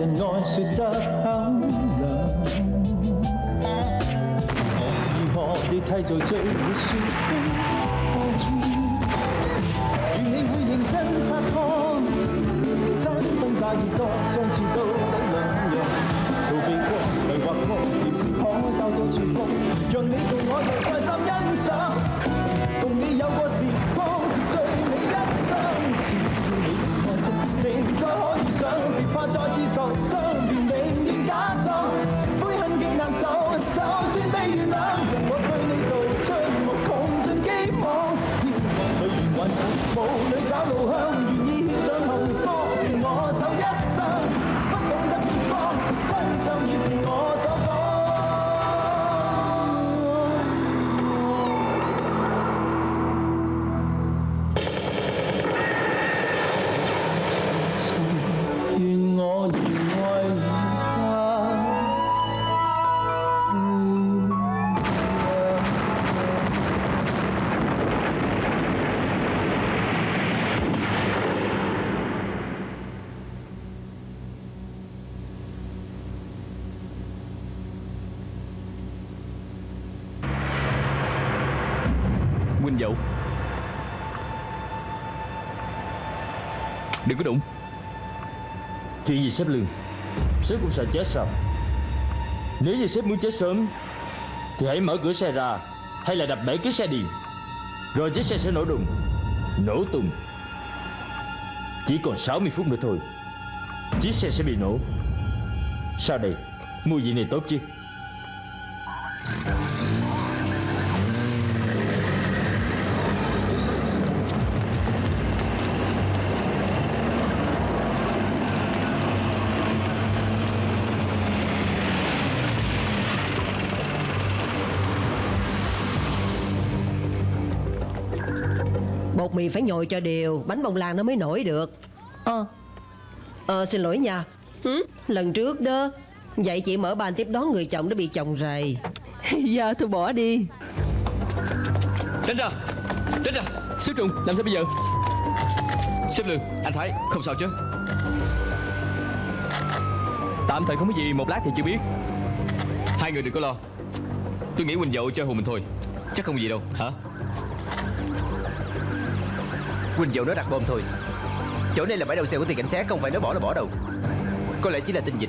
人愛說得很涼，我如何地締造最會說的謊？願你會認真察看，真心假意多，相處到底兩樣。逃避過，迷惑過，仍是可找到曙光，讓你共我又再三欣賞，共你有過時光是最美一張。只要你愛惜，定再可遇上，別怕再次受傷，便寧願假裝悔恨極難受，就算被原諒，讓我對你道出無窮盡希望，希望裏緣還神，霧裏找路向，願意獻上幸福，是我手一生，不懂得說謊，真相已是我所講。願我如愛人 Huynh Dậu, đừng có đụng. Chuyện gì sếp Lương? Sếp cũng sợ chết sao? Nếu như sếp muốn chết sớm thì hãy mở cửa xe ra, hay là đập bể cái xe điện, rồi chiếc xe sẽ nổ đùng, nổ tung. Chỉ còn 60 phút nữa thôi, chiếc xe sẽ bị nổ. Sao đây? Mùi vị này tốt chứ? Bột mì phải nhồi cho đều, bánh bông lan nó mới nổi được. Xin lỗi nha. Lần trước đó, vậy chị mở bàn tiếp đón người chồng đã bị chồng rầy. Dạ thôi bỏ đi. Tránh ra, tránh ra. Sếp Trung, làm sao bây giờ? Sếp Lương, anh Thái, không sao chứ? Tạm thời không có gì, một lát thì chưa biết. Hai người đừng có lo. Tôi nghĩ Huynh Dậu chơi hùn mình thôi, chắc không có gì đâu, hả? Huynh Dậu nói đặt bom thôi. Chỗ này là bãi đậu xe của tiền cảnh sát, không phải nói bỏ là bỏ đâu. Có lẽ chỉ là tin vịt.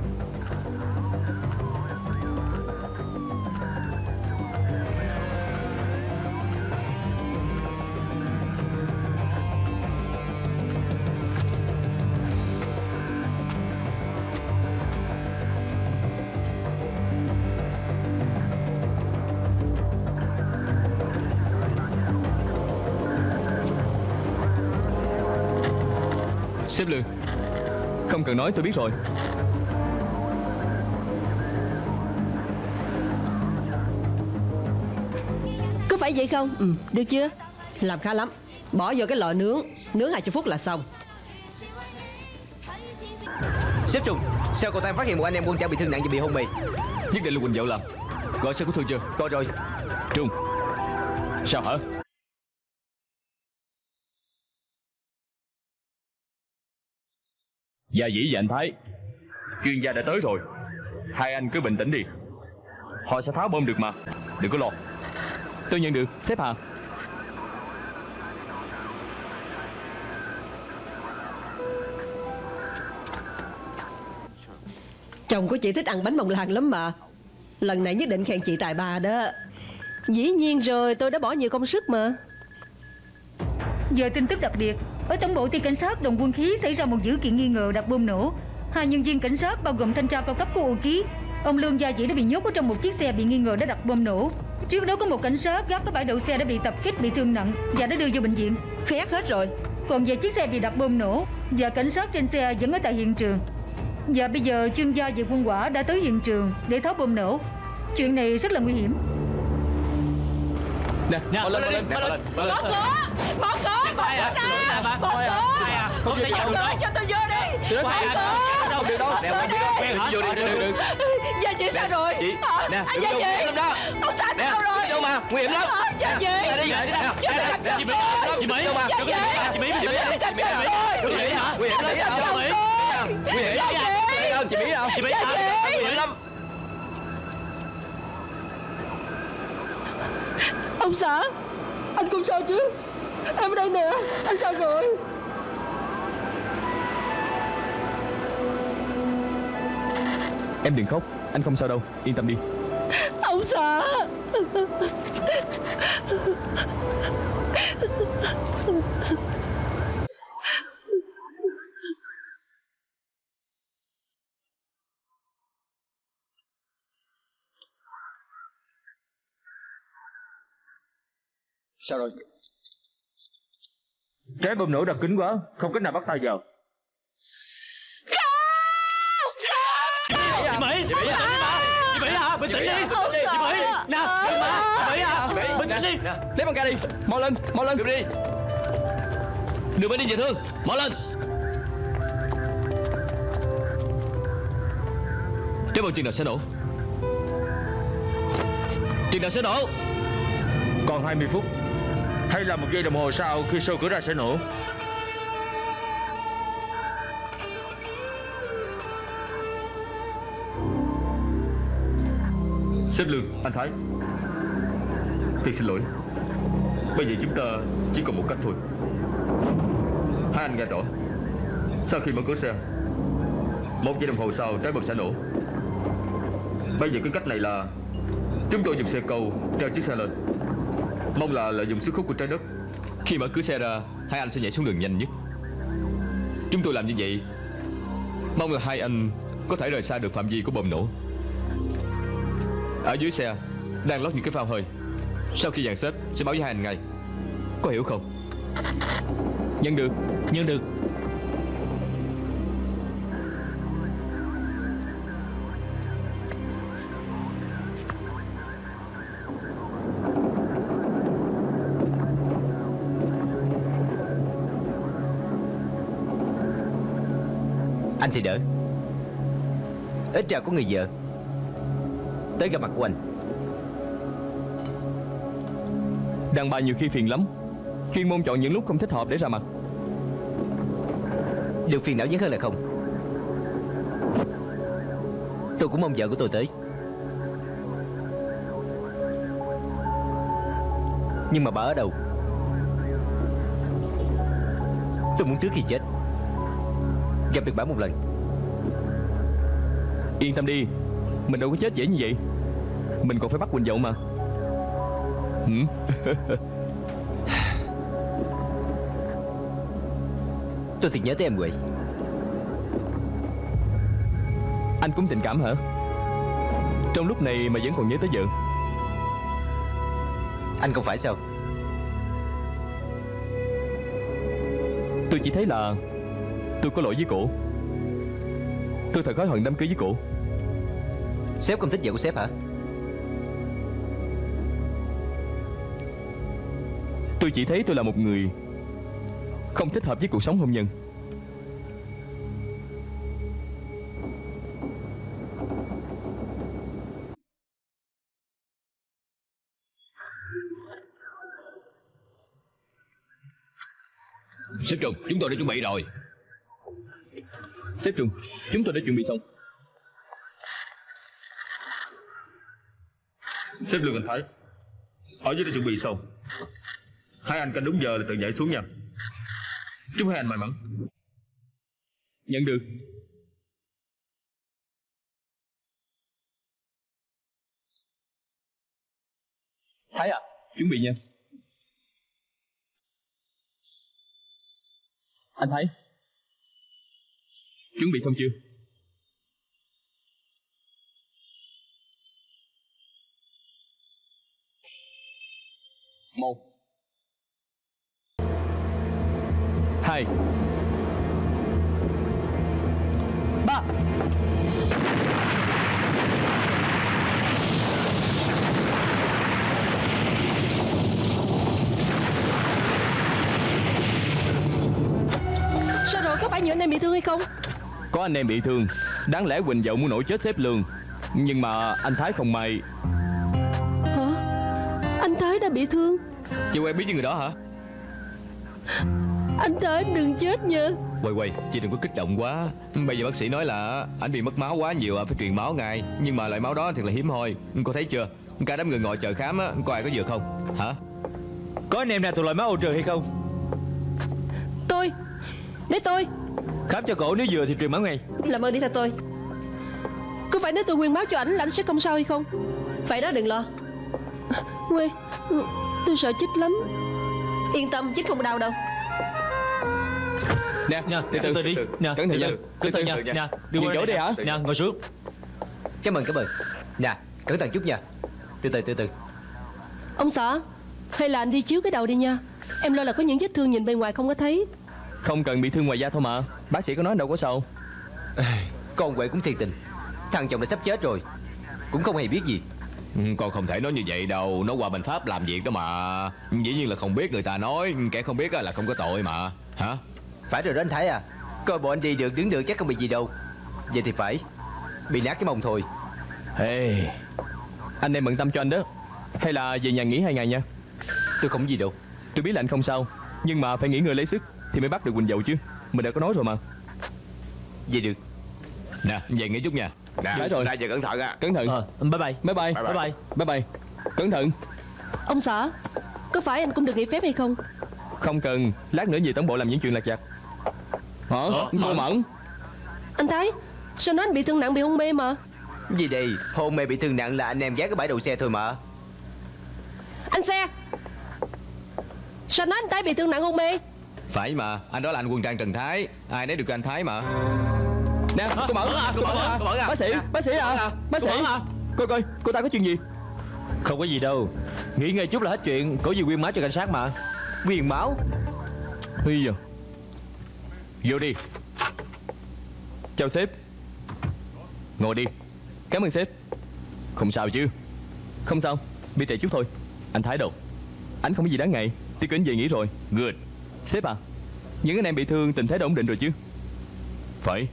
Sếp Lương, không cần nói tôi biết rồi. Có phải vậy không? Được chưa? Làm khá lắm. Bỏ vô cái lò nướng, nướng 20 phút là xong. Sếp Trung, sao cậu ta phát hiện một anh em quân trang bị thương nặng và bị hôn mê? Nhất định là Huynh Dậu làm. Gọi xe cứu thương chưa? Gọi rồi. Trung, sao hả? Gia Dĩ và anh Thái, chuyên gia đã tới rồi. Hai anh cứ bình tĩnh đi, họ sẽ tháo bom được mà, đừng có lo. Tôi nhận được, sếp Hà. Chồng của chị thích ăn bánh bông lan lắm mà. Lần này nhất định khen chị tài ba đó. Dĩ nhiên rồi, tôi đã bỏ nhiều công sức mà. Giờ tin tức đặc biệt. Ở tổng bộ ty cảnh sát Đồng Quân Khí xảy ra một dữ kiện nghi ngờ đặt bom nổ. Hai nhân viên cảnh sát bao gồm thanh tra cao cấp của Ô Ký, ông Lương Gia Dĩ đã bị nhốt ở trong một chiếc xe bị nghi ngờ đã đặt bom nổ. Trước đó có một cảnh sát gác ở bãi đậu xe đã bị tập kích, bị thương nặng và đã đưa vô bệnh viện. Khét hết rồi. Còn về chiếc xe bị đặt bom nổ và cảnh sát trên xe vẫn ở tại hiện trường. Và bây giờ chuyên gia về quân hỏa đã tới hiện trường để tháo bom nổ. Chuyện này rất là nguy hiểm. Nè, bỏ lên, Mở cửa, mở cửa, mở cửa ra. Mở cửa, không thể vào được đâu. cho tôi vô đi. Mở cửa. Đâu được đâu. Nè, vô đi, được. Gia Dĩ sao rồi? Chị, nè, Gia Dĩ, lắm đó. ông xã sao rồi? Đâu mà, nguy hiểm lắm. Gia Dĩ, đi. chị Mỹ, Chị Mỹ, Gia Dĩ, chị Mỹ, nguy hiểm lắm. Nguy hiểm lắm. lên. Chị Mỹ à? Chị Mỹ à? Nguy hiểm lắm. Ông xã, anh không sao chứ? Em ở đây nè. Anh sao rồi? Em đừng khóc, anh không sao đâu, yên tâm đi. Ông xã. Sao rồi? Trái bom nổ đặc kính quá, không cách nào bắt tay vào. Chị Mỹ! Chị Mỹ à? Chị Mỹ à? Bình tĩnh đi! Chị Mỹ! Nè! Chị Mỹ à? Bình tĩnh đi! Lấy băng ca đi, mau lên, mau lên. Đi! Đưa bên đi về thương, mau lên! Trái bom chừng nào sẽ nổ? Chừng nào sẽ nổ? Còn 20 phút, hay là 1 giây đồng hồ sau khi sâu cửa ra sẽ nổ. Sếp Lương, anh Thái, thật xin lỗi. Bây giờ chúng ta chỉ còn một cách thôi. Hai anh nghe rõ. Sau khi mở cửa xe, 1 giây đồng hồ sau trái bom sẽ nổ. Bây giờ cái cách này là chúng tôi dùng xe cầu treo chiếc xe lên, mong là lợi dụng sức hút của trái đất. Khi mở cửa xe ra, hai anh sẽ nhảy xuống đường nhanh nhất. Chúng tôi làm như vậy, mong là hai anh có thể rời xa được phạm vi của bom nổ. Ở dưới xe đang lót những cái phao hơi. Sau khi dàn xếp sẽ báo với hai anh ngay. Có hiểu không? Nhận được. Nhận được. Anh thì đỡ, ít ra có người vợ tới gặp mặt của anh. Đàn bà nhiều khi phiền lắm, chuyên môn chọn những lúc không thích hợp để ra mặt. Được phiền não nhất hơn là không. Tôi cũng mong vợ của tôi tới, nhưng mà bà ở đâu? Tôi muốn trước khi chết gặp được bà một lần. Yên tâm đi, mình đâu có chết dễ như vậy. Mình còn phải bắt Quỳnh Dậu mà. Tôi thiệt nhớ tới em Huệ. Anh cũng tình cảm hả? Trong lúc này mà vẫn còn nhớ tới vợ. Anh không phải sao? Tôi chỉ thấy là tôi có lỗi với cổ. Tôi thật hối hận đám cưới với cổ. Sếp không thích vợ của sếp hả? Tôi chỉ thấy tôi là một người không thích hợp với cuộc sống hôn nhân. Sếp Trung, chúng tôi đã chuẩn bị rồi. Sếp Trung, chúng tôi đã chuẩn bị xong. Sếp Lương, anh Thái, ở dưới đã chuẩn bị xong. Hai anh canh đúng giờ là tự nhảy xuống nha. Chúc hai anh may mắn. Nhận được. Thái à, chuẩn bị nha. Anh Thái, chuẩn bị xong chưa? Một, 2, 3. Sao rồi, có phải nhiều anh em bị thương hay không? Có anh em bị thương. Đáng lẽ Quỳnh Dậu muốn nổi chết sếp Lương, nhưng mà anh Thái không may. Hả? Anh Thái đã bị thương? Chị quen biết với người đó hả? Anh Thái đừng chết nha. Quay, chị đừng có kích động quá. Bây giờ bác sĩ nói là anh bị mất máu quá nhiều, phải truyền máu ngay. Nhưng mà loại máu đó thật là hiếm hoi. Cô thấy chưa? Cả đám người ngồi chờ khám á, có ai có vừa không? Hả? Có anh em nào thuộc loại máu ô trừ hay không? Để tôi Khám cho cổ, nếu vừa thì truyền máu ngay. Làm ơn đi theo tôi. Có phải nếu tôi quyên máu cho ảnh là anh sẽ không sao hay không? Phải đó, đừng lo. Quê, tôi sợ chết lắm. Yên tâm, chích không đau đâu. Nè, từ từ đi. Nè, cẩn thận nha. cẩn thận nha. Nè, Đi chỗ đi hả? Nè, ngồi xuống. Cảm ơn. Nè, cẩn thận chút nha. Từ từ. Ông xã, hay là anh đi chiếu cái đầu đi nha. Em lo là có những vết thương nhìn bên ngoài không có thấy. Không cần bị thương ngoài da thôi mà. Bác sĩ có nói đâu có sao. Con Huệ cũng thiệt tình. Thằng chồng đã sắp chết rồi, cũng không hề biết gì. Con không thể nói như vậy đâu. Nó qua bên Pháp làm việc đó mà. Dĩ nhiên là không biết, người ta nói kẻ không biết là không có tội mà. Hả? Phải rồi đó anh Thái à. Coi bộ anh đi được đứng được chắc không bị gì đâu. Vậy thì phải bị nát cái mông thôi. Hey, anh em bận tâm cho anh đó. Hay là về nhà nghỉ 2 ngày nha. Tôi không gì đâu. Tôi biết là anh không sao, nhưng mà phải nghỉ ngơi lấy sức thì mới bắt được Quỳnh Dậu chứ. Mình đã có nói rồi mà. Vậy được. Nè, về nghỉ chút nha. Đã rồi. Ra về cẩn thận à. Cẩn thận. Bye bye. Bye bye. Bye bye. Bye bye. Cẩn thận. Ông xã, có phải anh cũng được nghỉ phép hay không? Không cần. Lát nữa về tổng bộ làm những chuyện lặt vặt. Hả? Cô Mẫn. Anh Thái, sao nói anh bị thương nặng, bị hôn mê mà? Gì đây, hôn mê bị thương nặng là anh em ghé cái bãi đậu xe thôi mà. Anh Xe, sao nói anh Thái bị thương nặng hôn mê? Phải mà, anh đó là anh Quân Trang Trần Thái. Ai nấy được anh Thái mà. Nè, cô Mẫn. Bác sĩ à? Bác sĩ. Coi, cô ta có chuyện gì? Không có gì đâu. Nghỉ ngơi chút là hết chuyện. Có gì quyên máu cho cảnh sát mà. Quyên máu? Bây giờ vô đi. Chào sếp. Ngồi đi. Cảm ơn sếp. Không sao chứ? Không sao, bị trễ chút thôi. Anh Thái đâu? Anh không có gì đáng ngại. Tiêu Kính về nghỉ rồi. Good. Sếp à, những anh em bị thương tình thế đã ổn định rồi chứ? Phải.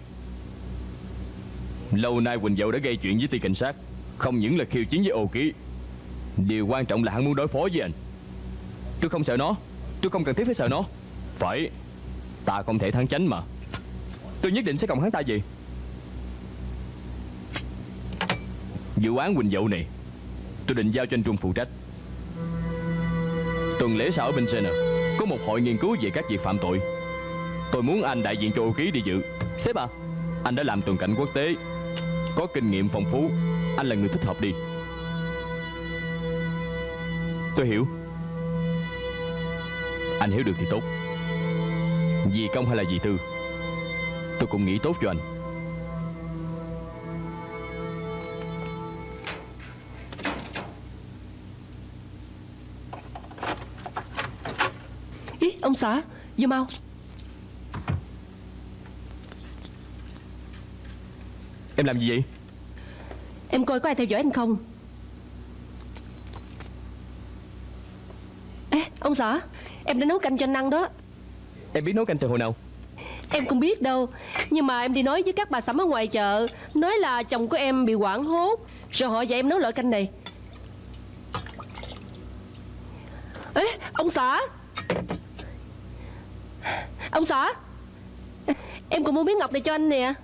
Lâu nay Quỳnh Dậu đã gây chuyện với ty cảnh sát. Không những là khiêu chiến với Ô Ký, điều quan trọng là hắn muốn đối phó với anh. Tôi không sợ nó. Tôi không cần thiết phải sợ nó. Phải. Ta không thể thắng tránh mà. Tôi nhất định sẽ cộng hắn ta về. Vụ án Quỳnh Dậu này tôi định giao cho anh Trung phụ trách. Tuần lễ sau ở Vincennes có một hội nghiên cứu về các việc phạm tội. Tôi muốn anh đại diện cho Ô Ký đi dự. Sếp à, anh đã làm tuần cảnh quốc tế, có kinh nghiệm phong phú. Anh là người thích hợp đi. Tôi hiểu. Anh hiểu được thì tốt. Vì công hay là vì tư, tôi cũng nghĩ tốt cho anh. Ý, ông xã, vô mau. Em làm gì vậy? Em coi có ai theo dõi anh không. Ê, ông xã, em đã nấu canh cho anh ăn đó. Em biết nấu canh từ hồi nào? Em không biết đâu, nhưng mà em đi nói với các bà sắm ở ngoài chợ, nói là chồng của em bị hoảng hốt, rồi họ dạy em nấu loại canh này. Ê, ông xã. Ông xã, em còn mua miếng ngọc này cho anh nè.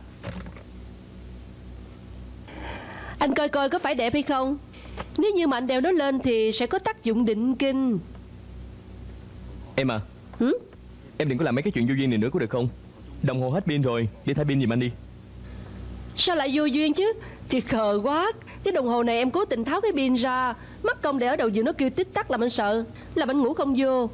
Anh coi coi có phải đẹp hay không. Nếu như mà anh đeo nó lên thì sẽ có tác dụng định kinh. Em à, em đừng có làm mấy cái chuyện vô duyên này nữa có được không? Đồng hồ hết pin rồi, đi thay pin giùm anh đi. Sao lại vô duyên chứ? Thì khờ quá. Cái đồng hồ này em cố tình tháo cái pin ra, mất công để ở đầu giường nó kêu tích tắc làm anh sợ, làm anh ngủ không vô.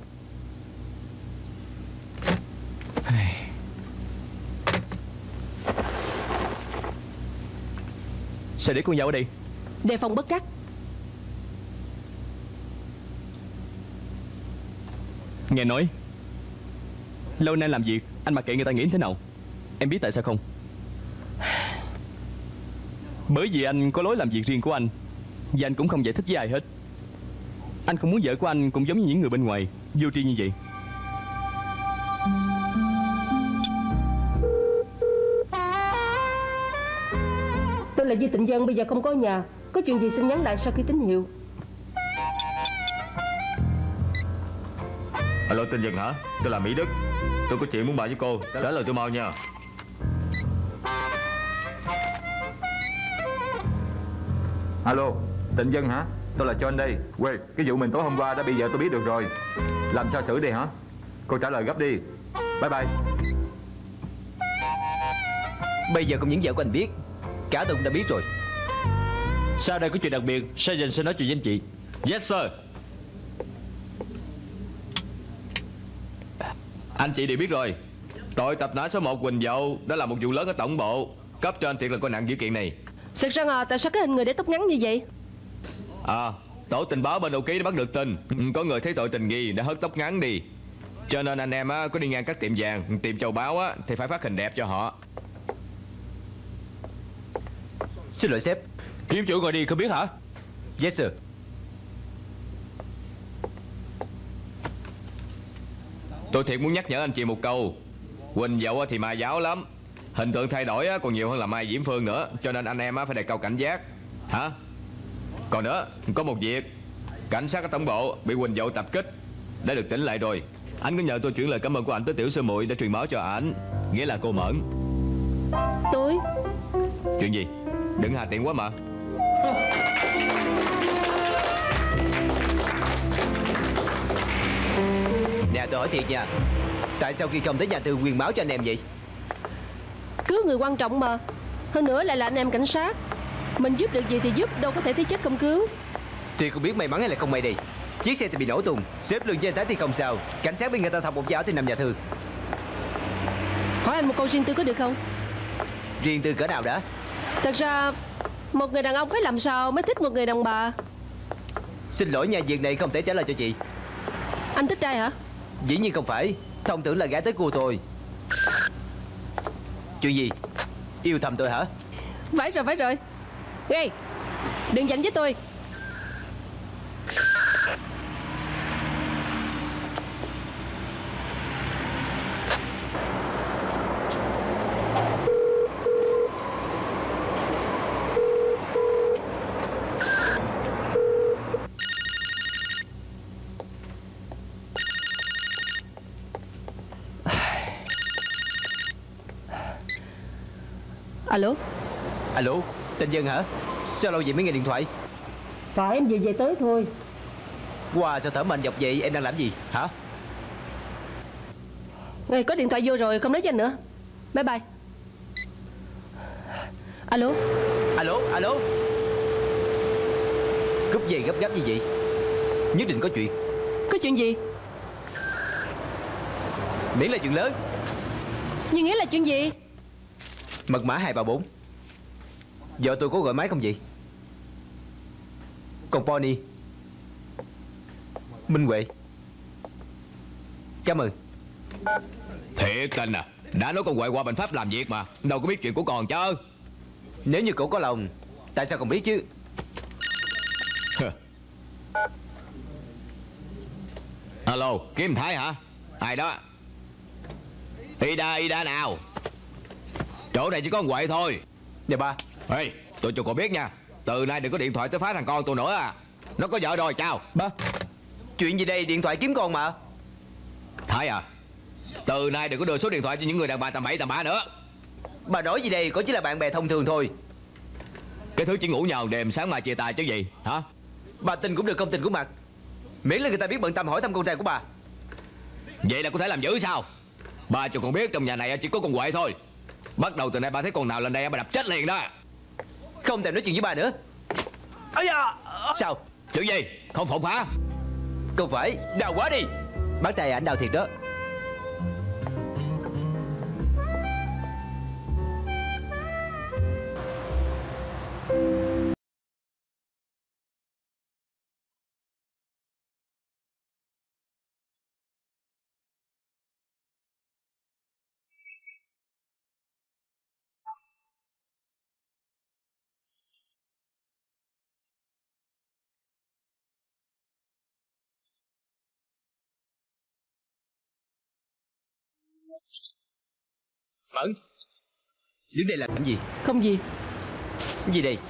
Sao để con dâu ở đây? Đề phòng bất trắc. Nghe nói lâu nay làm việc anh mặc kệ người ta nghĩ thế nào. Em biết tại sao không? Bởi vì anh có lối làm việc riêng của anh, và anh cũng không giải thích với ai hết. Anh không muốn vợ của anh cũng giống như những người bên ngoài vô tri như vậy. Tôi là Di Tịnh Dân, bây giờ không có nhà. Có chuyện gì xin nhắn lại sau khi tín hiệu. Alo, tên Dân hả? Tôi là Mỹ Đức. Tôi có chuyện muốn bàn với cô. Trả lời tôi mau nha. Alo, Tịnh Dân hả? Tôi là John đây. Quê, cái vụ mình tối hôm qua đã bây giờ tôi biết được rồi. Làm sao xử đi hả? Cô trả lời gấp đi. Bye bye. Bây giờ không những vợ của anh biết, cả tôi cũng đã biết rồi. Sau đây có chuyện đặc biệt, Sergeant sẽ nói chuyện với anh chị. Yes sir. Anh chị đều biết rồi, tội tập nã số 1 Quỳnh Dậu đó là một vụ lớn ở tổng bộ. Cấp trên thiệt là coi nặng vụ kiện này. Sực Răng à, tại sao cái hình người để tóc ngắn như vậy? Tổ tình báo bên đầu ký đã bắt được tin có người thấy tội tình nghi đã hớt tóc ngắn đi. Cho nên anh em có đi ngang các tiệm vàng, tiệm châu báu thì phải phát hình đẹp cho họ. Xin lỗi sếp. Kiếm chủ ngồi đi, không biết hả? Yes sir. Tôi thiệt muốn nhắc nhở anh chị một câu. Quỳnh Dậu thì ma giáo lắm, hình tượng thay đổi còn nhiều hơn là Mai Diễm Phương nữa. Cho nên anh em phải đề cao cảnh giác. Hả? Còn nữa, có một việc. Cảnh sát ở tổng bộ bị Quỳnh Dậu tập kích, đã được tỉnh lại rồi. Anh có nhờ tôi chuyển lời cảm ơn của anh tới tiểu sư muội để truyền báo cho ảnh, nghĩa là cô Mẫn. Tôi? Chuyện gì? Đừng hà tiện quá mà. Nè, tôi hỏi thiệt nha, tại sao khi không tới nhà Tư quyên báo cho anh em vậy? Cứu người quan trọng mà. Hơn nữa lại là anh em cảnh sát. Mình giúp được gì thì giúp, đâu có thể thấy chết không cứu. Thì không biết may mắn hay là không may đi. Chiếc xe thì bị nổ tung, xếp lưng với anh Thái thì không sao. Cảnh sát bên người ta thọc một dao thì nằm nhà thương. Hỏi anh một câu riêng tư có được không? Riêng tư cỡ nào đã? Thật ra một người đàn ông phải làm sao mới thích một người đàn bà? Xin lỗi nha, việc này không thể trả lời cho chị. Anh thích trai hả? Dĩ nhiên không phải, thông tưởng là gái tới cua tôi. Chuyện gì? Yêu thầm tôi hả? Phải rồi. Ê, đừng giành với tôi. Alo. Alo, Tình Dân hả? Sao lâu vậy mới nghe điện thoại? Phải, em về tới thôi. Wow, sao thở mạnh dọc vậy? Em đang làm gì hả? Ê, có điện thoại vô rồi, không nói với anh nữa. Bye bye. Alo. Alo. Cúp về gấp gáp như vậy, nhất định có chuyện. Có chuyện gì? Miễn là chuyện lớn. Nhưng nghĩa là chuyện gì? Mật mã 234. Vợ tôi có gọi máy không vậy? Còn Pony, Minh Huệ. Cảm ơn. Thiệt tình à, đã nói con Huệ qua bệnh pháp làm việc mà, đâu có biết chuyện của con chứ. Nếu như cậu có lòng, tại sao không biết chứ? Alo, Kim Thái hả? Ai đó? Ida nào? Chỗ này chỉ có Huệ thôi. Dạ ba. Ê, tôi cho cô biết nha, từ nay đừng có điện thoại tới phá thằng con tôi nữa à. Nó có vợ rồi. Chào Ba. Chuyện gì đây? Điện thoại kiếm con mà. Thái à, từ nay đừng có đưa số điện thoại cho những người đàn bà tầm bậy tầm bạ nữa. Bà nói gì đây? Có chỉ là bạn bè thông thường thôi. Cái thứ chỉ ngủ nhào đêm sáng mai chia tay chứ gì hả? Bà tin cũng được, không tin cũng mặc, miễn là người ta biết bận tâm hỏi thăm con trai của bà. Vậy là có thể làm dữ sao? Ba cho con biết trong nhà này chỉ có con Huệ thôi. Bắt đầu từ nay ba thấy con nào lên đây ba đập chết liền đó. Không thèm nói chuyện với bà nữa. Ây da. Sao? Chuyện gì? Không phục hả? Không phải, đau quá đi. Bác trai ảnh đau thiệt đó. Mẫn, đứng đây làm gì? Không gì. Gì đây?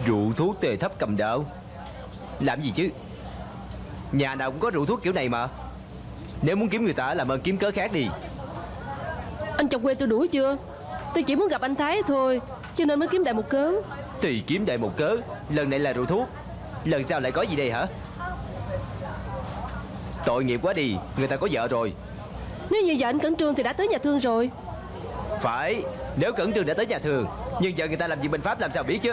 Rượu thuốc tề thấp cầm đạo. Làm gì chứ? Nhà nào cũng có rượu thuốc kiểu này mà. Nếu muốn kiếm người ta làm ơn kiếm cớ khác đi. Anh chồng quê tôi đuổi chưa? Tôi chỉ muốn gặp anh Thái thôi, cho nên mới kiếm đại một cớ. Thì kiếm đại một cớ. Lần này là rượu thuốc, lần sau lại có gì đây hả? Tội nghiệp quá đi. Người ta có vợ rồi. Nếu như vợ anh Cẩn Trương thì đã tới nhà thương rồi. Phải. Nếu Cẩn Trương đã tới nhà thương, nhưng vợ người ta làm gì bên Pháp làm sao biết chứ.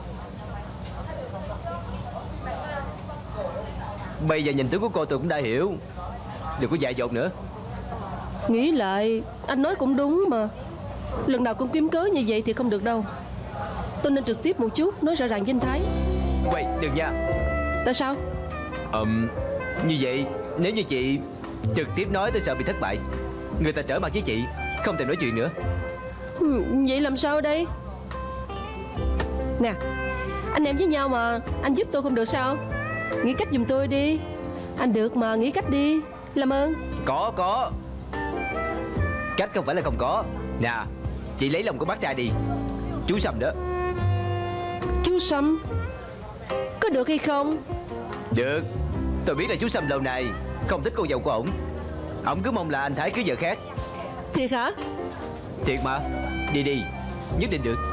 Bây giờ nhìn tướng của cô tôi cũng đã hiểu. Đừng có dại dột nữa. Nghĩ lại anh nói cũng đúng mà. Lần nào cũng kiếm cớ như vậy thì không được đâu. Tôi nên trực tiếp một chút, nói rõ ràng với anh Thái. Vậy đừng nha. Tại sao? Như vậy nếu như chị trực tiếp nói tôi sợ bị thất bại. Người ta trở mặt với chị, không thể nói chuyện nữa. Vậy làm sao đây? Nè, anh em với nhau mà, anh giúp tôi không được sao? Nghĩ cách giùm tôi đi. Anh được mà, nghĩ cách đi. Làm ơn. Có. Cách không phải là không có. Nè, chị lấy lòng của bác trai đi. Chú Sâm đó. Chú Sâm? Có được hay không? Được. Tôi biết là chú Sâm lâu nay không thích cô dâu của ổng. Ổng cứ mong là anh Thái cưới vợ khác. Thiệt hả? Thiệt mà. Đi, nhất định được.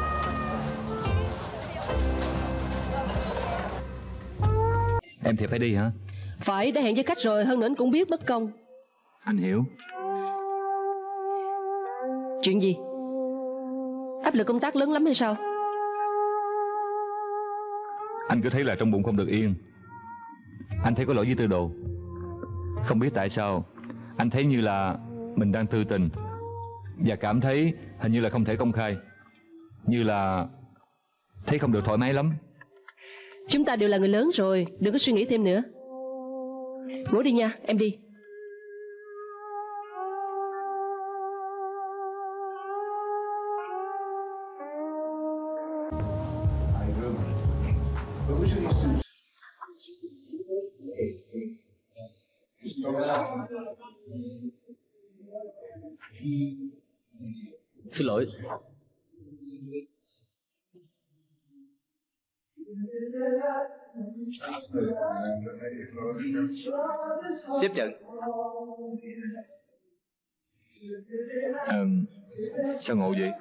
Em thiệt phải đi hả? Phải, đã hẹn với khách rồi, hơn nữa anh cũng biết bất công. Anh hiểu. Chuyện gì? Áp lực công tác lớn lắm hay sao? Anh cứ thấy là trong bụng không được yên. Anh thấy có lỗi với Tư Đồ. Không biết tại sao anh thấy như là mình đang tư tình, và cảm thấy hình như là không thể công khai, như là thấy không được thoải mái lắm. Chúng ta đều là người lớn rồi, đừng có suy nghĩ thêm nữa. Ngủ đi nha, em đi. Xin lỗi. Xếp trận. Sao ngộ vậy?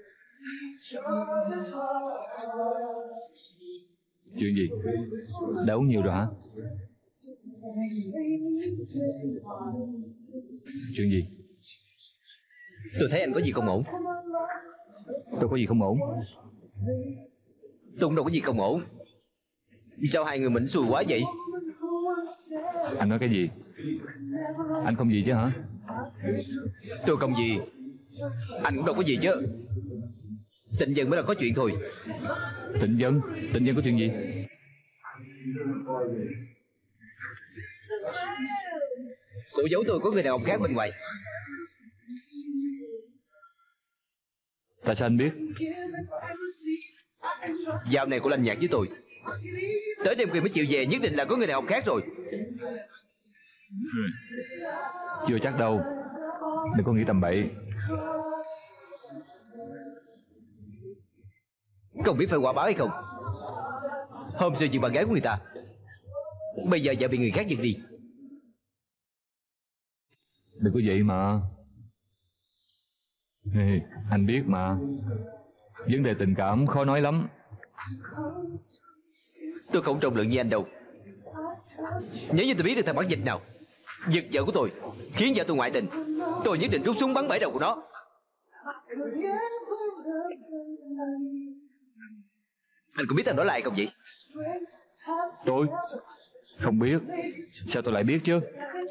Chuyện gì? Đã uống nhiều rồi hả? Chuyện gì? Tôi thấy anh có gì không ổn. Tôi có gì không ổn? Tôi cũng đâu có gì không ổn. Sao hai người mình xui quá vậy? Anh nói cái gì? Anh không gì chứ hả? Tôi không gì. Anh cũng đâu có gì chứ. Tịnh Dân mới là có chuyện thôi. Tịnh Dân? Tịnh Dân có chuyện gì? Cô giấu tôi có người đàn ông khác bên ngoài. Tại sao anh biết? Dạo này cô lanh nhạt với tôi. Tới đêm khuya mới chịu về, nhất định là có người đàn ông khác rồi. Chưa chắc đâu. Đừng có nghĩ tầm bậy. Không biết phải quả báo hay không. Hôm xưa chuyện bạn gái của người ta, bây giờ vợ bị người khác giật đi. Đừng có vậy mà. Anh biết mà. Vấn đề tình cảm khó nói lắm. Tôi không trọng lượng như anh đâu. Nếu như tôi biết được thằng bán dịch nào giật vợ của tôi, khiến vợ tôi ngoại tình, tôi nhất định rút súng bắn bể đầu của nó. Anh có biết thằng đó là ai không vậy? Tôi không biết. Sao tôi lại biết chứ?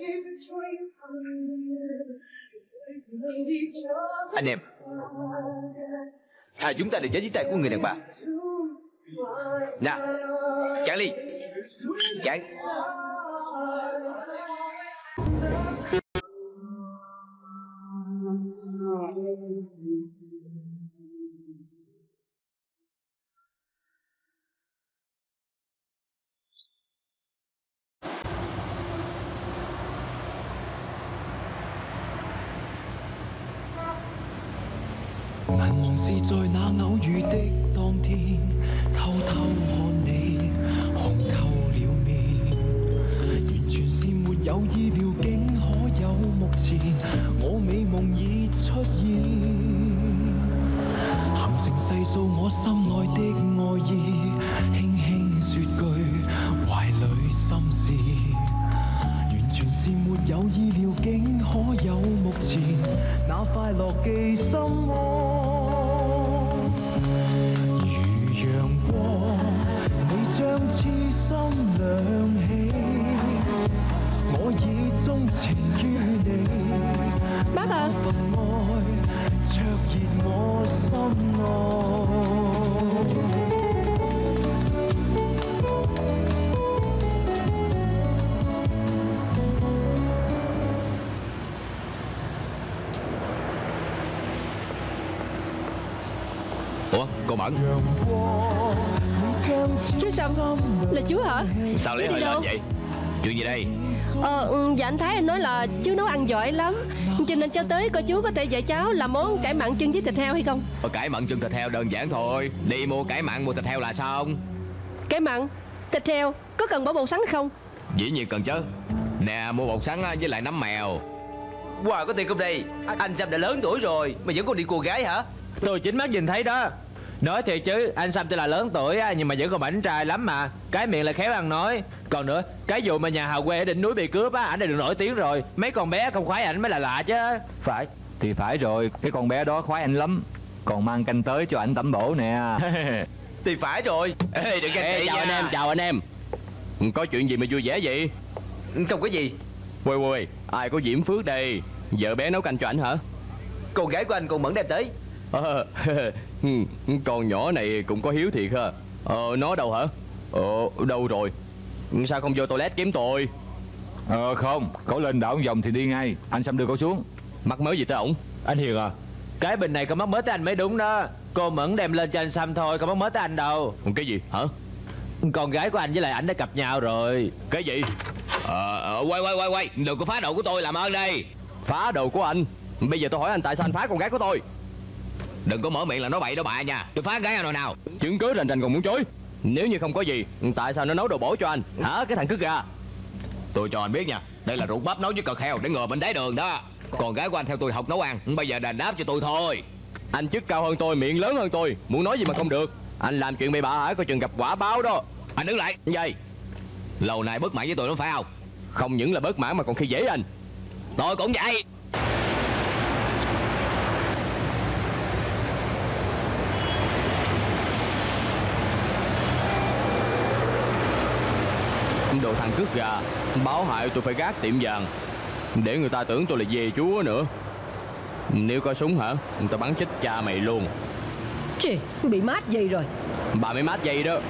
Anh em, hai chúng ta đều chết dưới tay của người đàn bà. Nào, cạn ly. Cạn. 難忘是在那偶遇的當天，偷偷看你紅透了面，完全是沒有意料，竟可有目前我美夢已出現，含情細數我心內的愛意，輕輕說句懷裏心事，完全是沒有意料，竟可有目前那快樂寄心窩。如陽光，你將痴心亮起，我已鍾情於你。 Bác à, 份愛灼熱我心內。 Ủa, cô Mẫn. chú Sâm, là chú hả? Sao lấy hơi lên vậy? Chuyện gì đây? Dạ anh Thái anh nói là chú nấu ăn giỏi lắm, cho nên cháu tới coi chú có thể dạy cháu làm món cải mặn chân với thịt heo hay không. Cải mặn chân thịt heo đơn giản thôi. Đi mua cải mặn mua thịt heo là xong. Cải mặn, thịt heo, có cần bỏ bột sắn không? Dĩ nhiên cần chứ. Nè, mua bột sắn với lại nấm mèo. Wow, có tiền không đây? Anh Sâm đã lớn tuổi rồi mà vẫn còn đi cô gái hả? Tôi chính mắt nhìn thấy đó. Nói thiệt chứ, anh Sâm tuy là lớn tuổi nhưng mà vẫn còn bảnh trai lắm mà. Cái miệng là khéo ăn nói. Còn nữa, cái vụ mà nhà hào quê ở đỉnh núi bị cướp á, ảnh đã được nổi tiếng rồi. Mấy con bé không khoái ảnh mới là lạ chứ. Phải, thì phải rồi. Cái con bé đó khoái anh lắm. Còn mang canh tới cho ảnh tẩm bổ nè. Thì phải rồi. Ê, đừng ganh tị chào nha. anh em, chào anh em. Có chuyện gì mà vui vẻ vậy? Không có gì. Ui, ai có Diễm Phước đây? Vợ bé nấu canh cho ảnh hả? Con gái của anh còn Mẫn đem tới. Con nhỏ này cũng có hiếu thiệt ha. Nó đâu hả? Đâu rồi? Sao không vô toilet kiếm tôi? Không, cậu lên đảo vòng thì đi ngay. Anh Sâm đưa cậu xuống. Mắc mớ gì tới ổng? Anh Hiền à, cái bình này không mắc mớ tới anh mới đúng đó. Cô Mẫn đem lên cho anh Sâm thôi, không mắc mớ tới anh đâu. Cái gì hả? Con gái của anh với lại ảnh đã cặp nhau rồi. Cái gì? Quay, đừng có phá đồ của tôi, làm ơn đi. Phá đồ của anh? Bây giờ tôi hỏi anh tại sao anh phá con gái của tôi? Đừng có mở miệng là nói bậy đó bà nha. Tôi phá gái anh nào. Chứng cứ rành còn muốn chối. Nếu như không có gì, tại sao nó nấu đồ bổ cho anh? Hả, cái thằng cứt gà? Tôi cho anh biết nha, đây là ruột bắp nấu với cật heo để ngừa bệnh đái đường đó. Con gái của anh theo tôi học nấu ăn, bây giờ đền đáp cho tôi thôi. Anh chức cao hơn tôi, miệng lớn hơn tôi, muốn nói gì mà không được. Anh làm chuyện bậy bạ hả, coi chừng gặp quả báo đó. Anh đứng lại. Gì? Lâu nay bất mãn với tôi đúng phải không? Không những là bất mãn mà còn khi dễ anh. Tôi cũng vậy. Đồ thằng cứt gà, báo hại tôi phải gác tiệm vàng, để người ta tưởng tôi là về chúa nữa. Nếu có súng hả, người ta bắn chết cha mày luôn. Chì, bị mát gì rồi? Bà mới mát dây đó.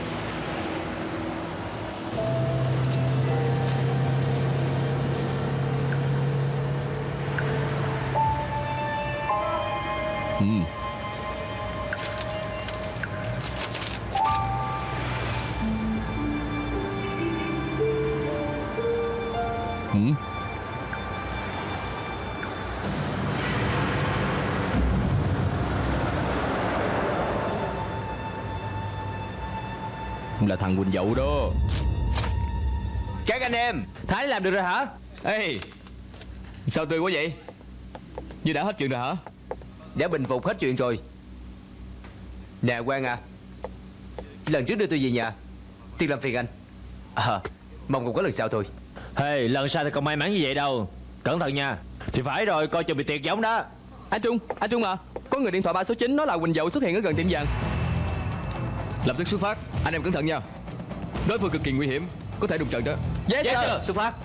Là thằng Quỳnh Dậu đó. Các anh em, Thái làm được rồi hả? Ê, sao tươi quá vậy? Như đã hết chuyện rồi hả? đã bình phục hết chuyện rồi. Nè Quang à, lần trước đưa tôi về nhà, Tiên làm phiền anh. Mong không có lần sau thôi. Hey, lần sau thì còn may mắn như vậy đâu. Cẩn thận nha. Thì phải rồi, coi chừng bị tiệt giống đó. Anh Trung à, có người điện thoại 3 số 9 nói là Quỳnh Dậu xuất hiện ở gần tiệm vàng. Lập tức xuất phát, anh em cẩn thận nha. Đối phương cực kỳ nguy hiểm, có thể đụng trận đó. Yes sir. Xuất phát.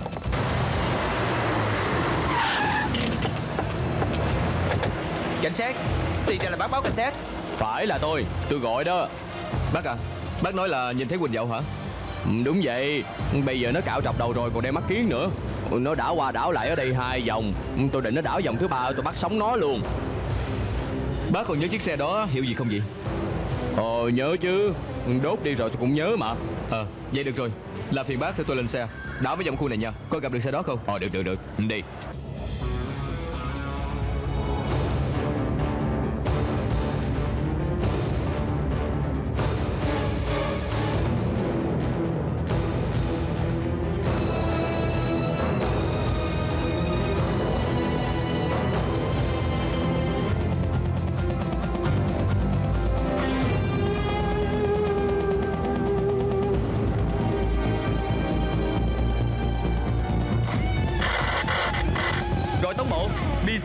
Cảnh sát, thì ra là bác báo cảnh sát. Phải là tôi gọi đó. Bác à, bác nói là nhìn thấy Quỳnh Dậu hả? Đúng vậy. Bây giờ nó cạo trọc đầu rồi còn đem mắt kiến nữa. Nó đảo qua đảo lại ở đây 2 vòng. Tôi định nó đảo vòng thứ 3 tôi bắt sống nó luôn. Bác còn nhớ chiếc xe đó hiệu gì không vậy? Nhớ chứ. Đốt đi rồi tôi cũng nhớ mà. Vậy được rồi, làm phiền bác theo tôi lên xe, đảo mấy vòng khu này nha. Coi gặp được xe đó không? Được, đi.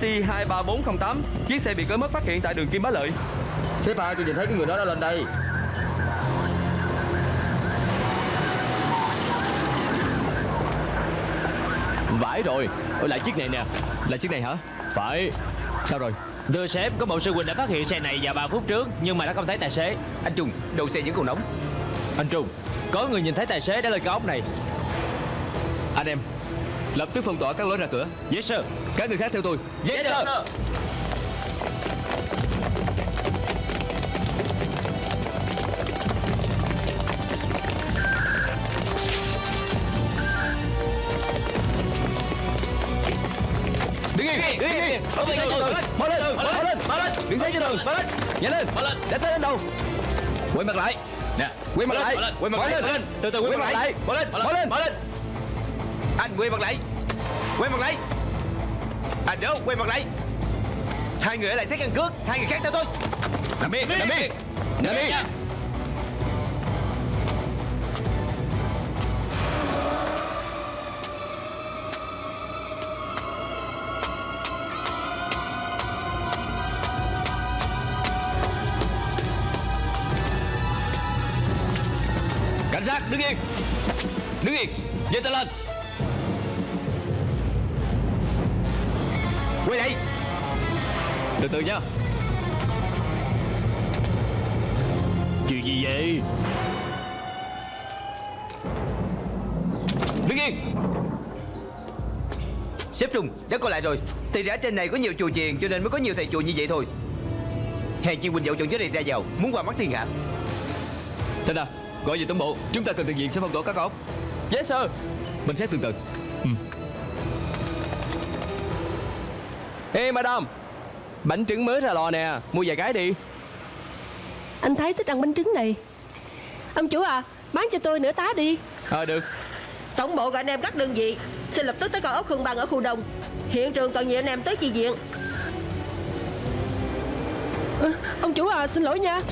SC23408. Chiếc xe bị cơi mất phát hiện tại đường Kim Bá Lợi. Sếp ơi, tôi nhìn thấy cái người đó đã lên đây. Vãi rồi, lại chiếc này nè. Là chiếc này hả? Phải. Sao rồi? Thưa sếp, có một sư huynh đã phát hiện xe này vào 3 phút trước, nhưng mà đã không thấy tài xế. Anh Trung, đầu xe vẫn còn nóng. Anh Trung, có người nhìn thấy tài xế đã lên cao ốc này. Anh em, lập tức phong tỏa các lối ra cửa. Yes sir. Các người khác theo tôi. Yes sir. Đứng yên, đứng yên. Mau lên, mau lên. Đứng xe cho tôi. Nhanh lên. Đã tới đến đâu? Quay mặt lại. Nè, quay mặt lại. Quay mặt lại. Từ từ quay mặt lại. Mau lên. Anh quay mặt lại. Quay mặt lại. Anh đâu, quay mặt lại. Hai người ở lại xét căn cước. Hai người khác theo tôi. Nằm yên. Cảnh sát, đứng yên. Giơ tay lên. Quay lại. Từ từ nha. Chuyện gì vậy? Đứng yên. Sếp Trung, đã coi lại rồi. Thì ra trên này có nhiều chùa chiền cho nên mới có nhiều thầy chùa như vậy thôi. Hèn chi Quỳnh Dậu chọn chỗ này ra vào, muốn qua mắt thiên hạ. Tên à, gọi về tổng bộ. Chúng ta cần thực hiện sẽ phong tỏa các ốc. Yes sir. Mình xét từ từ. Ê madam, bánh trứng mới ra lò nè, mua vài cái đi. Anh thấy thích ăn bánh trứng này. Ông chủ à, bán cho tôi nửa tá đi. Được. Tổng bộ gọi anh em các đơn vị xin lập tức tới cao ốc Khương Bang ở khu Đông. Hiện trường cần nhiều anh em tới chi viện. Ông chủ à, xin lỗi nha.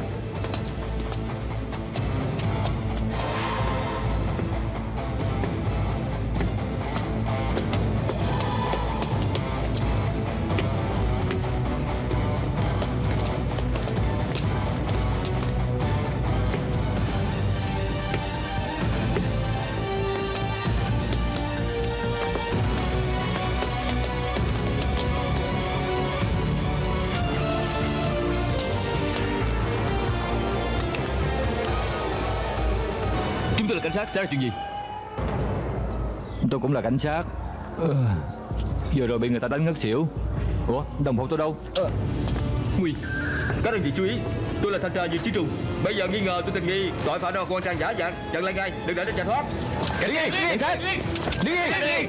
Chúng tôi là cảnh sát, xảy ra chuyện gì? Tôi cũng là cảnh sát. Vừa rồi bị người ta đánh ngất xỉu. Ủa, đồng hồ tôi đâu? Nguy, các đơn vị chú ý, tôi là thanh tra Dương Chí Trung. Bây giờ nghi ngờ tôi tình nghi tội phạm đó quan trang giả dạng, chặn lại ngay, đừng để nó chạy thoát. Đứng yên, cảnh sát. Đứng yên.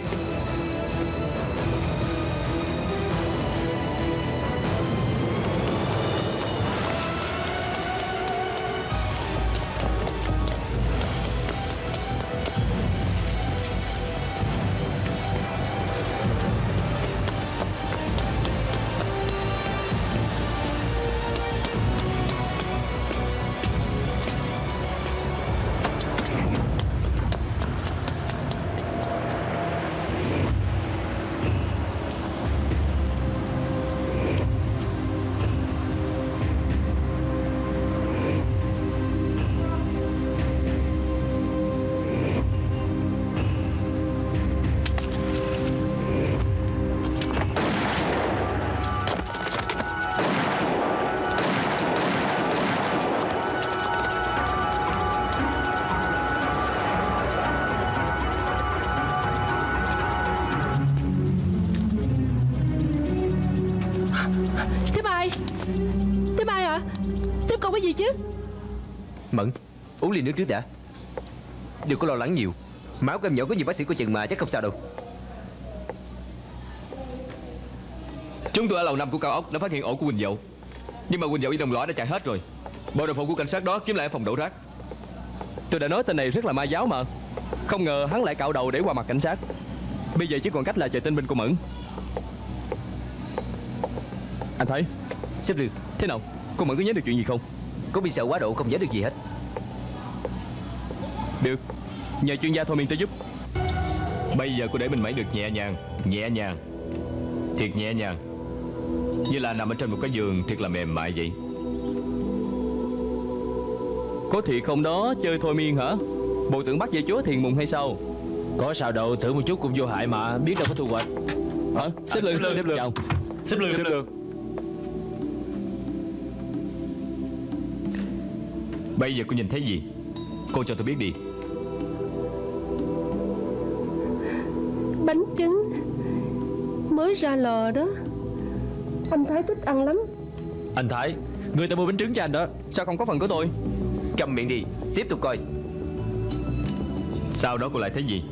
Tiếp ai hả? Tiếp con cái gì chứ? Mẫn, uống ly nước trước đã. Đừng có lo lắng nhiều. Máu của em nhỏ có nhiều bác sĩ coi chừng mà chắc không sao đâu. Chúng tôi ở lầu 5 của cao ốc đã phát hiện ổ của Quỳnh Dậu. Nhưng mà Quỳnh Dậu y đồng lõa đã chạy hết rồi. Bộ đội phục của cảnh sát đó kiếm lại ở phòng đổ rác. Tôi đã nói tên này rất là ma giáo mà. Không ngờ hắn lại cạo đầu để qua mặt cảnh sát. Bây giờ chỉ còn cách là chờ tên binh của Mẫn. Anh thấy Sếp Lương, thế nào? Cô Mẫn có nhớ được chuyện gì không? có bị sợ quá độ không nhớ được gì hết. Được, nhờ chuyên gia thôi miên tới giúp. Bây giờ cô để mình mẩy được nhẹ nhàng. Nhẹ nhàng. Thiệt nhẹ nhàng. Như là nằm ở trên một cái giường thiệt là mềm mại vậy. Có thiệt không đó, chơi thôi miên hả? Bộ tưởng bắt dây chúa thiền mùng hay sao? Có sao đâu, thử một chút cũng vô hại mà, biết đâu có thu hoạch. Hả? Xếp lưng. Chào. Xếp lược. Bây giờ cô nhìn thấy gì? Cô cho tôi biết đi. Bánh trứng mới ra lò đó. Anh Thái thích ăn lắm. Anh Thái, người ta mua bánh trứng cho anh đó. Sao không có phần của tôi? Cầm miệng đi, tiếp tục coi. Sau đó cô lại thấy gì?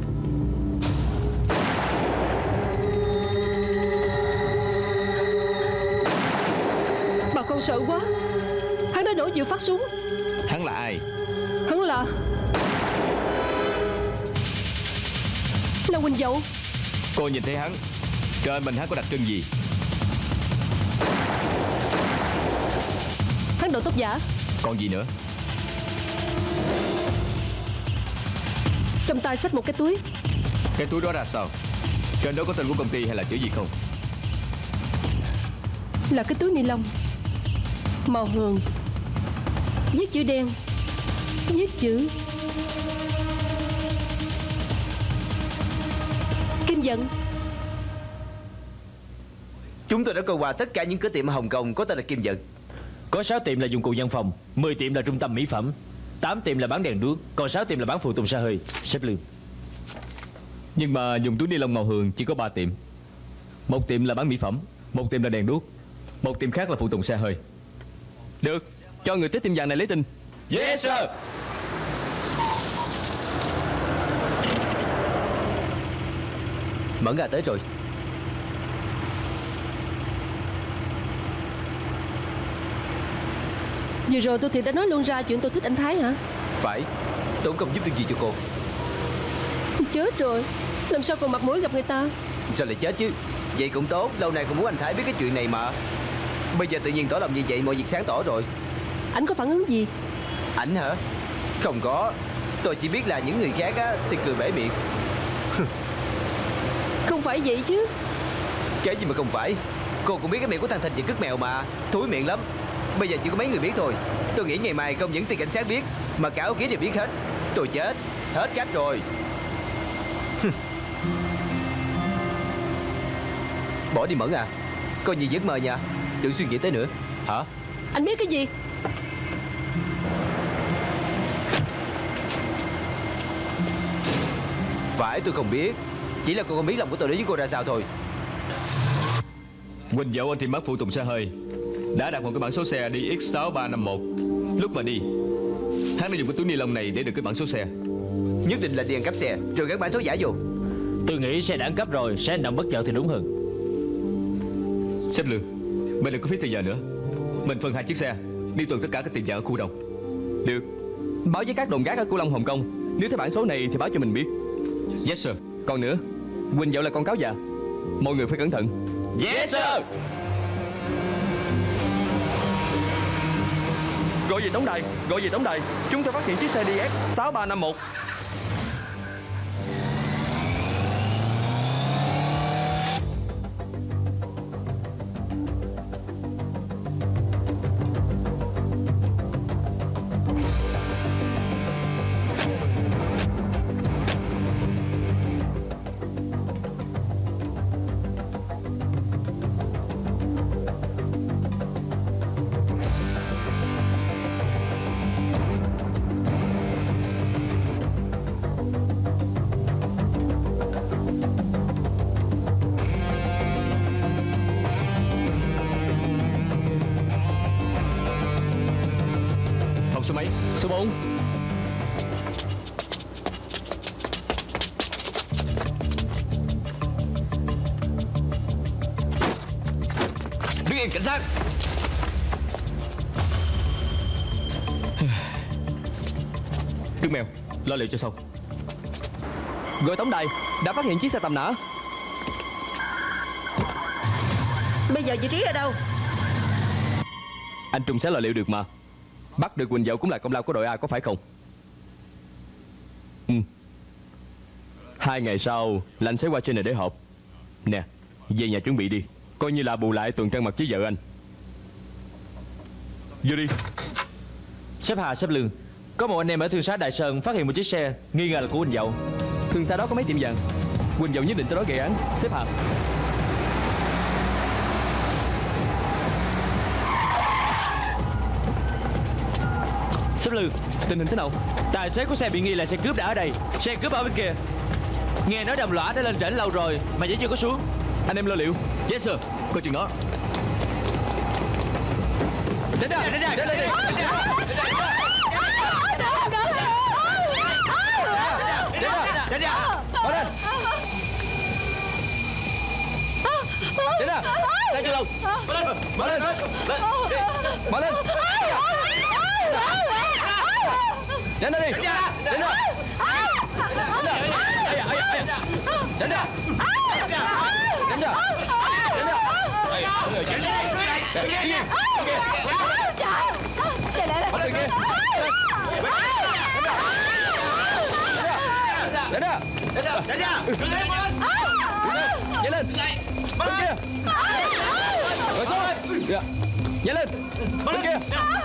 Bà con sợ quá. Hắn đã nổ vừa phát súng. Hắn là ai? Hắn là Huỳnh Dậu. Cô nhìn thấy hắn, trên mình hắn có đặc trưng gì? Hắn đội tóc giả. Còn gì nữa? Trong tay xách một cái túi. Cái túi đó ra sao? Trên đó có tên của công ty hay là chữ gì không? Là cái túi ni lông màu hường, viết chữ đen, viết chữ Kim Dận. Chúng tôi đã coi qua tất cả những cửa tiệm ở Hồng Kông có tên là Kim Dận. Có 6 tiệm là dụng cụ văn phòng, 10 tiệm là trung tâm mỹ phẩm, 8 tiệm là bán đèn đuốc, còn 6 tiệm là bán phụ tùng xe hơi. Xếp lưng. Nhưng mà dùng túi ni lông màu hường chỉ có 3 tiệm. Một tiệm là bán mỹ phẩm, một tiệm là đèn đuốc, một tiệm khác là phụ tùng xe hơi. Được, cho người tới tiệm vàng này lấy tin. Yes sir. Mẫn à, tới rồi. Vừa rồi tôi thì đã nói luôn ra chuyện tôi thích anh Thái hả? Phải, tôi cũng không giúp được gì cho cô. Chết rồi, làm sao còn mặt mũi gặp người ta? Sao lại chết chứ? Vậy cũng tốt, lâu nay cũng muốn anh Thái biết cái chuyện này mà. Bây giờ tự nhiên tỏ lòng như vậy, mọi việc sáng tỏ rồi. Anh có phản ứng gì? Ảnh hả? Không có. Tôi chỉ biết là những người khác á thì cười bể miệng. Không phải vậy chứ. Cái gì mà không phải? Cô cũng biết cái miệng của thằng Thịnh và cứt mèo mà. Thúi miệng lắm. Bây giờ chỉ có mấy người biết thôi. Tôi nghĩ ngày mai không những tiền cảnh sát biết mà cả áo ký đều biết hết. Tôi chết, hết cách rồi. Bỏ đi Mẫn à, coi như giấc mơ nha, đừng suy nghĩ tới nữa. Hả? Anh biết cái gì? Phải, tôi không biết. Chỉ là cô không biết lòng của tôi đối với cô ra sao thôi. Huỳnh Dậu anh tìm bán phụ tùng xe hơi, đã đặt một cái bản số xe DX6351. Lúc mà đi, hắn đã dùng cái túi ni lông này để được cái bản số xe. Nhất định là đi ăn cắp xe rồi gắn bản số giả vô. Tôi nghĩ xe đã ăn cắp rồi, sẽ hành động bất chợt thì đúng hơn. Xếp lương, mình đừng có phí thời giờ nữa. Mình phân 2 chiếc xe đi tuần tất cả các tiệm vàng ở khu đông. Được, báo với các đồn gác ở Cửu Long, Hồng Kông. Nếu thấy bản số này thì báo cho mình biết. Yes sir. Còn nữa, Huỳnh Dậu là con cáo già, mọi người phải cẩn thận. Yes sir. Gọi về tổng đài, gọi về tổng đài. Chúng tôi phát hiện chiếc xe DX6351. Số mấy? Số 4. Đứng im cảnh sát. Cứt mèo, lo liệu cho xong. Gọi tổng đài, đã phát hiện chiếc xe tầm nã. Bây giờ vị trí ở đâu? Anh Trung sẽ lo liệu được mà. Bắt được Huỳnh Dậu cũng là công lao của đội A, có phải không? 2 ngày sau là anh sẽ qua trên này để họp. Nè, về nhà chuẩn bị đi. Có Coi như là bù lại tuần trăng mật với vợ anh. Vô đi. Sếp Hà, sếp Lương, có một anh em ở thương xá Đại Sơn phát hiện một chiếc xe nghi ngờ là của Huỳnh Dậu. Thương xá đó có mấy tiệm vàng. Huỳnh Dậu nhất định tới đó gây án. Sếp Hà. Sếp Lương, tình hình thế nào? tài xế của xe bị nghi là xe cướp đã ở đây. Xe cướp ở bên kia. Nghe nói đồng lõa đã lên trển lâu rồi mà vẫn chưa có xuống. Anh em lo liệu. Yes sir, có chuyện đó. Đến đây, đến đây, đến đây, đến đây. Đến đây, bỏ lên. Đến đây, tay cho lông. Bỏ lên, bỏ lên. Đến đây đi. Đến đây. Đến đây. Nhảy lên. Bên kia. Rồi xuống. Nhảy lên. Bên kia.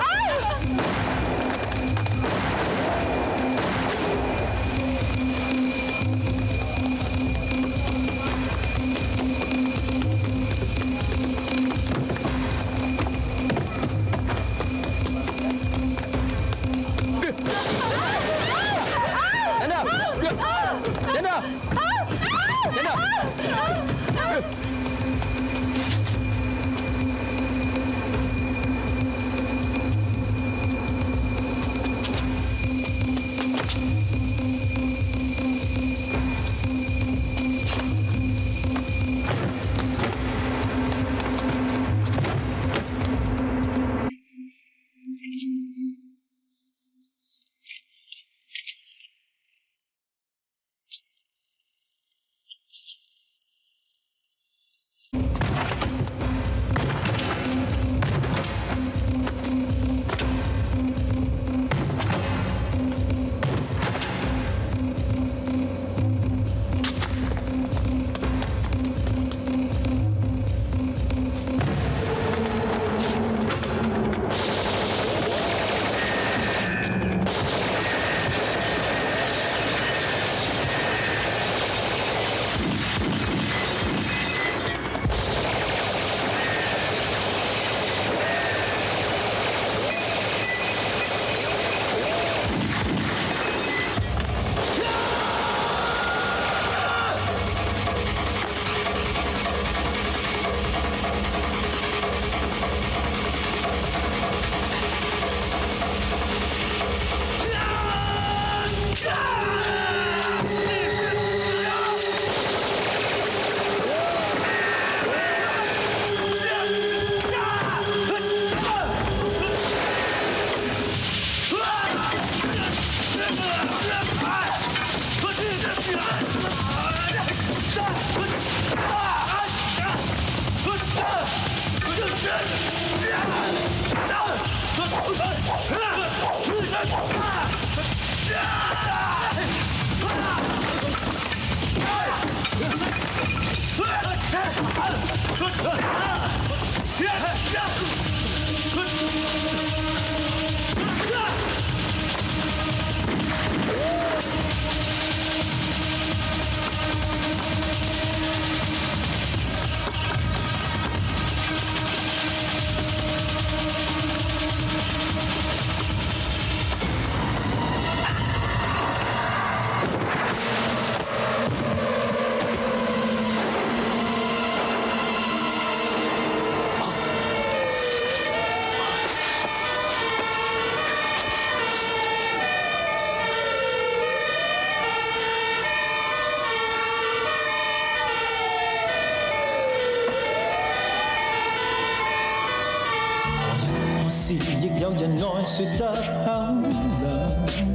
有人愛說得巧亮，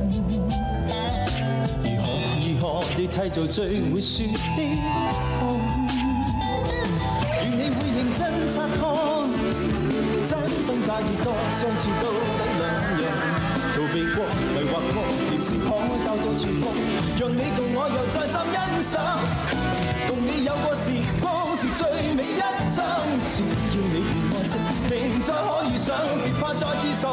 如何地締造最會說的謊，願你會認真察看，真心假意多相處到底兩樣，逃避過迷惑過，仍是可找到曙光，讓你共我我又再三欣賞。共你有過時光是最美一張，只要你願愛惜，定再可遇上，別怕再次。